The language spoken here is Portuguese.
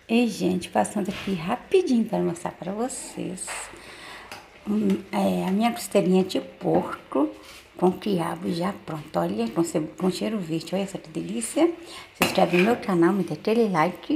Ei, gente, passando aqui rapidinho para mostrar para vocês a minha costelinha de porco com quiabo já pronto. Olha, com cheiro verde. Olha essa que delícia. Se inscreve no meu canal, me dê aquele like.